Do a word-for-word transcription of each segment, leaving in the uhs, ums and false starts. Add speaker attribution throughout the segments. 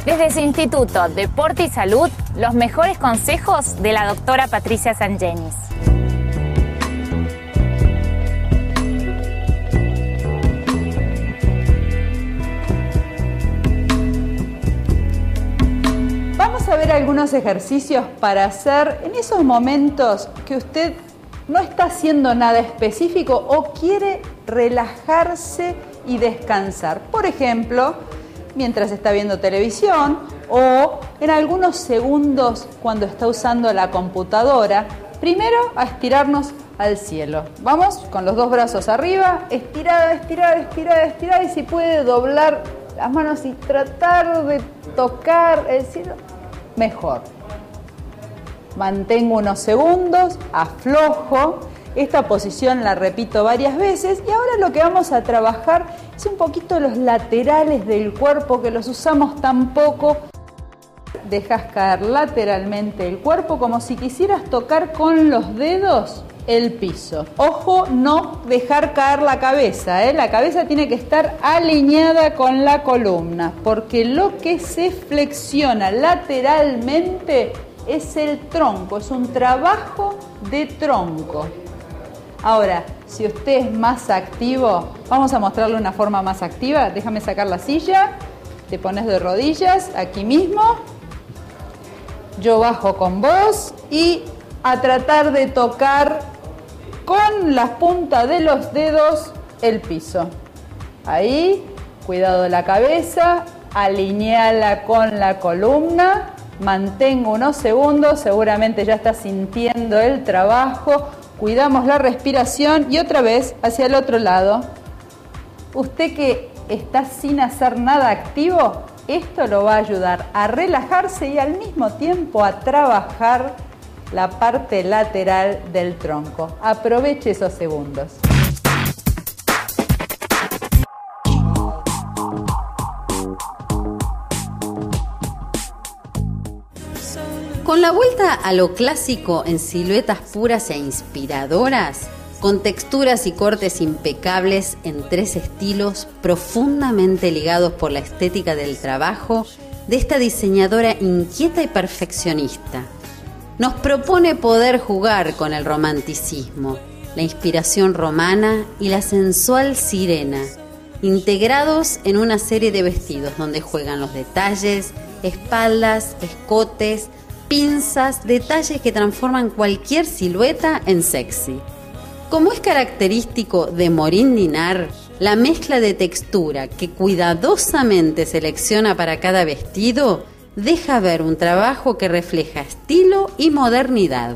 Speaker 1: Desde su Instituto Deporte y Salud, los mejores consejos de la doctora Patricia Sangenis.
Speaker 2: Vamos a ver algunos ejercicios para hacer en esos momentos que usted no está haciendo nada específico o quiere relajarse y descansar. Por ejemplo, mientras está viendo televisión o en algunos segundos cuando está usando la computadora. Primero a estirarnos al cielo. Vamos con los dos brazos arriba, estirada, estirada, estirada, estirada, y si puede doblar las manos y tratar de tocar el cielo, mejor. Mantengo unos segundos, aflojo. Esta posición la repito varias veces y ahora lo que vamos a trabajar es un poquito los laterales del cuerpo que los usamos tan poco. Dejas caer lateralmente el cuerpo como si quisieras tocar con los dedos el piso. Ojo, no dejar caer la cabeza, ¿eh? La cabeza tiene que estar alineada con la columna porque lo que se flexiona lateralmente es el tronco, es un trabajo de tronco. Ahora, si usted es más activo, vamos a mostrarle una forma más activa. Déjame sacar la silla, te pones de rodillas aquí mismo. Yo bajo con vos y a tratar de tocar con las puntas de los dedos el piso. Ahí, cuidado de la cabeza, alineala con la columna. Mantengo unos segundos, seguramente ya está sintiendo el trabajo. Cuidamos la respiración y otra vez hacia el otro lado. Usted que está sin hacer nada activo, esto lo va a ayudar a relajarse y al mismo tiempo a trabajar la parte lateral del tronco. Aproveche esos segundos.
Speaker 3: Con la vuelta a lo clásico en siluetas puras e inspiradoras, con texturas y cortes impecables en tres estilos profundamente ligados por la estética del trabajo de esta diseñadora inquieta y perfeccionista, nos propone poder jugar con el romanticismo, la inspiración romana y la sensual sirena, integrados en una serie de vestidos donde juegan los detalles, espaldas, escotes, pinzas, detalles que transforman cualquier silueta en sexy. Como es característico de Maureen Dinard, la mezcla de textura que cuidadosamente selecciona para cada vestido deja ver un trabajo que refleja estilo y modernidad.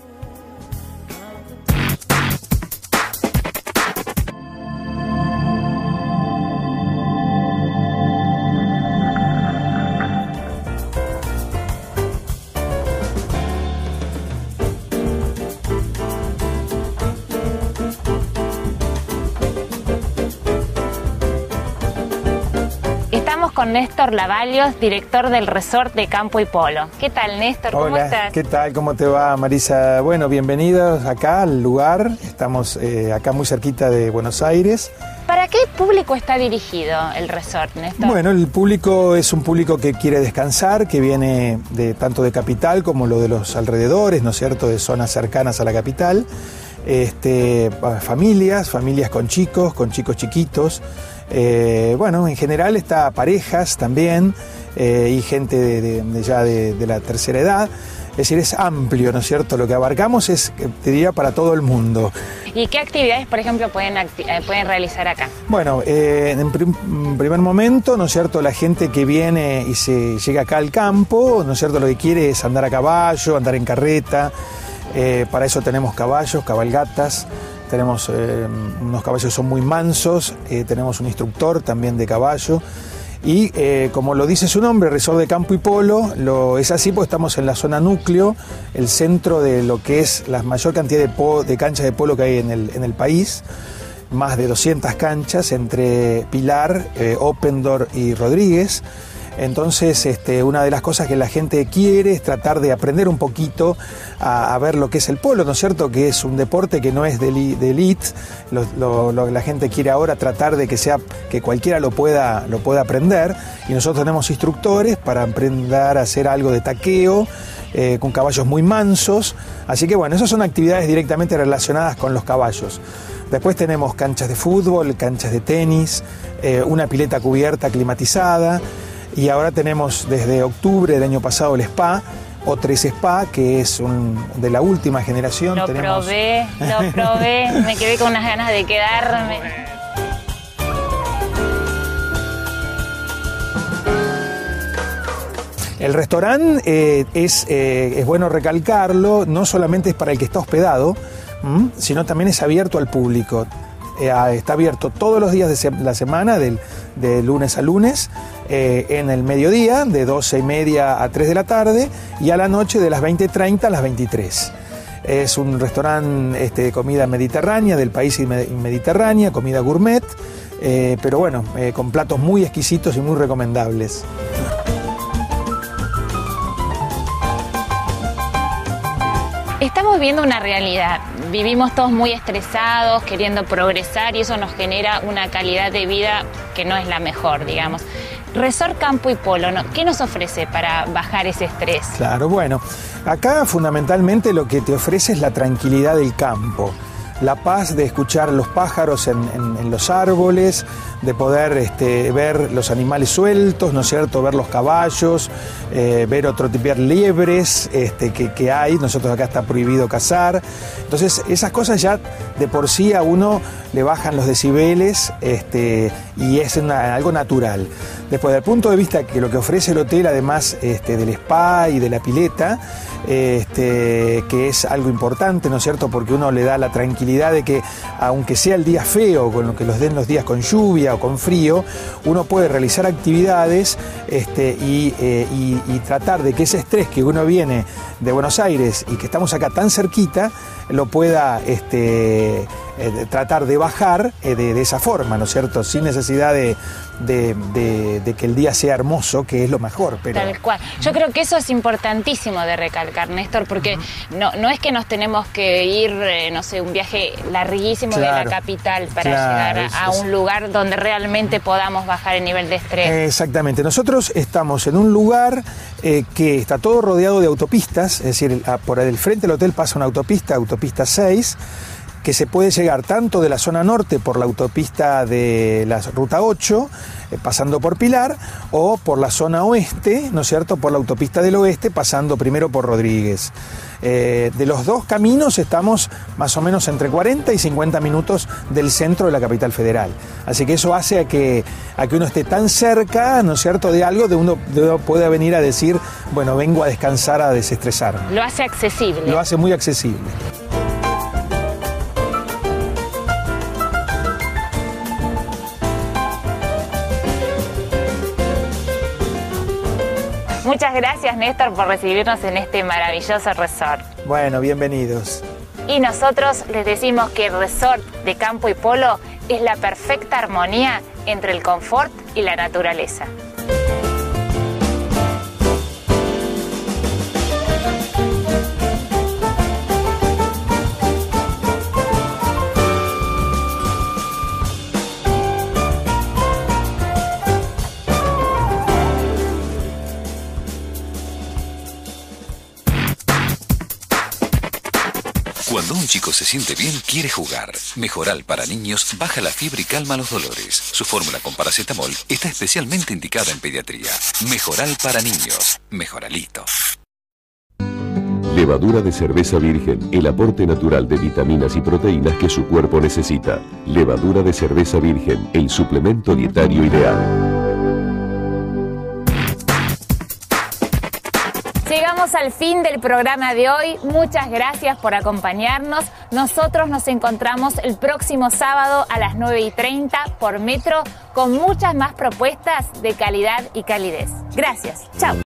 Speaker 1: Estamos con Néstor Lavalios, director del resort de Campo y Polo. ¿Qué tal, Néstor? ¿Cómo
Speaker 4: Hola,
Speaker 1: estás?
Speaker 4: ¿qué tal? ¿Cómo te va, Marisa? Bueno, bienvenidos acá al lugar. Estamos eh, acá muy cerquita de Buenos Aires.
Speaker 1: ¿Para qué público está dirigido el resort, Néstor?
Speaker 4: Bueno, el público es un público que quiere descansar, que viene de tanto de capital como lo de los alrededores, ¿no es cierto?, de zonas cercanas a la capital. Este, familias, familias con chicos, con chicos chiquitos. Eh, bueno, en general está parejas también eh, y gente de, de, de ya de, de la tercera edad. Es decir, es amplio, ¿no es cierto? Lo que abarcamos es, te diría, para todo el mundo.
Speaker 1: ¿Y qué actividades, por ejemplo, pueden, acti eh, pueden realizar acá?
Speaker 4: Bueno, eh, en prim primer momento, ¿no es cierto?, la gente que viene y se llega acá al campo, ¿no es cierto?, lo que quiere es andar a caballo, andar en carreta. Eh, para eso tenemos caballos, cabalgatas. Tenemos eh, unos caballos que son muy mansos, eh, tenemos un instructor también de caballo y eh, como lo dice su nombre, Resort de Campo y Polo, lo, es así porque estamos en la zona núcleo, el centro de lo que es la mayor cantidad de, po, de canchas de polo que hay en el, en el país, más de doscientas canchas entre Pilar, eh, Opendor y Rodríguez. Entonces, este, una de las cosas que la gente quiere es tratar de aprender un poquito a, a ver lo que es el polo, ¿no es cierto? Que es un deporte que no es de elite. Lo, lo, lo que la gente quiere ahora tratar de que sea, que cualquiera lo pueda, lo pueda aprender. Y nosotros tenemos instructores para aprender a hacer algo de taqueo, eh, con caballos muy mansos. Así que bueno, esas son actividades directamente relacionadas con los caballos. Después tenemos canchas de fútbol, canchas de tenis, eh, una pileta cubierta climatizada. Y ahora tenemos desde octubre del año pasado el spa, O tres Spa, que es un, de la última generación.
Speaker 1: Lo
Speaker 4: tenemos...
Speaker 1: probé, lo probé, me quedé con unas ganas de quedarme.
Speaker 4: El restaurante eh, es, eh, es bueno recalcarlo, no solamente es para el que está hospedado, ¿m? sino también es abierto al público. Eh, está abierto todos los días de se la semana, del, de lunes a lunes, eh, en el mediodía, de doce y media a tres de la tarde, y a la noche de las veinte treinta a las veintitrés. Es un restaurante este, de comida mediterránea, del país mediterránea, comida gourmet, eh, pero bueno, eh, con platos muy exquisitos y muy recomendables.
Speaker 1: Estamos viendo una realidad, vivimos todos muy estresados, queriendo progresar y eso nos genera una calidad de vida que no es la mejor, digamos. Resort Campo y Polo, ¿no? ¿Qué nos ofrece para bajar ese estrés?
Speaker 4: Claro, bueno, acá fundamentalmente lo que te ofrece es la tranquilidad del campo. La paz de escuchar los pájaros en, en, en los árboles, de poder este, ver los animales sueltos, ¿no es cierto? Ver los caballos, eh, ver otro tipo de liebres este, que, que hay. Nosotros acá está prohibido cazar. Entonces, esas cosas ya de por sí a uno le bajan los decibeles este, y es una, algo natural. Después, del punto de vista que lo que ofrece el hotel, además este, del spa y de la pileta, este, que es algo importante, ¿no es cierto? Porque uno le da la tranquilidad de que, aunque sea el día feo, con lo que los den los días con lluvia o con frío, uno puede realizar actividades este, y, eh, y, y tratar de que ese estrés que uno viene de Buenos Aires y que estamos acá tan cerquita, lo pueda este, eh, tratar de bajar eh, de, de esa forma, ¿no es cierto? Sin necesidad de, de, de, de que el día sea hermoso, que es lo mejor. Pero...
Speaker 1: Tal cual. Yo creo que eso es importantísimo de recalcar, Néstor, porque uh-huh. no, no es que nos tenemos que ir, eh, no sé, un viaje larguísimo claro, de la capital para claro, llegar a, a un lugar donde realmente podamos bajar el nivel de estrés.
Speaker 4: Exactamente. Nosotros estamos en un lugar eh, que está todo rodeado de autopistas, es decir, a, por el frente del hotel pasa una autopista, autopista seis, que se puede llegar tanto de la zona norte por la autopista de la ruta ocho, eh, pasando por Pilar, o por la zona oeste, ¿no es cierto?, por la autopista del oeste, pasando primero por Rodríguez. Eh, de los dos caminos estamos más o menos entre cuarenta y cincuenta minutos del centro de la capital federal. Así que eso hace a que, a que uno esté tan cerca, ¿no es cierto?, de algo de uno, de uno pueda venir a decir, bueno, vengo a descansar, a desestresarme.
Speaker 1: Lo hace accesible.
Speaker 4: Lo hace muy accesible.
Speaker 1: Muchas gracias, Néstor, por recibirnos en este maravilloso resort.
Speaker 4: Bueno, bienvenidos.
Speaker 1: Y nosotros les decimos que el resort de Campo y Polo es la perfecta armonía entre el confort y la naturaleza.
Speaker 5: Cuando un chico se siente bien, quiere jugar. Mejoral para niños baja la fiebre y calma los dolores. Su fórmula con paracetamol está especialmente indicada en pediatría. Mejoral para niños. Mejoralito.
Speaker 6: Levadura de cerveza virgen, el aporte natural de vitaminas y proteínas que su cuerpo necesita. Levadura de cerveza virgen, el suplemento dietario ideal.
Speaker 1: Llegamos al fin del programa de hoy. Muchas gracias por acompañarnos. Nosotros nos encontramos el próximo sábado a las nueve y treinta por Metro con muchas más propuestas de calidad y calidez. Gracias. Chao.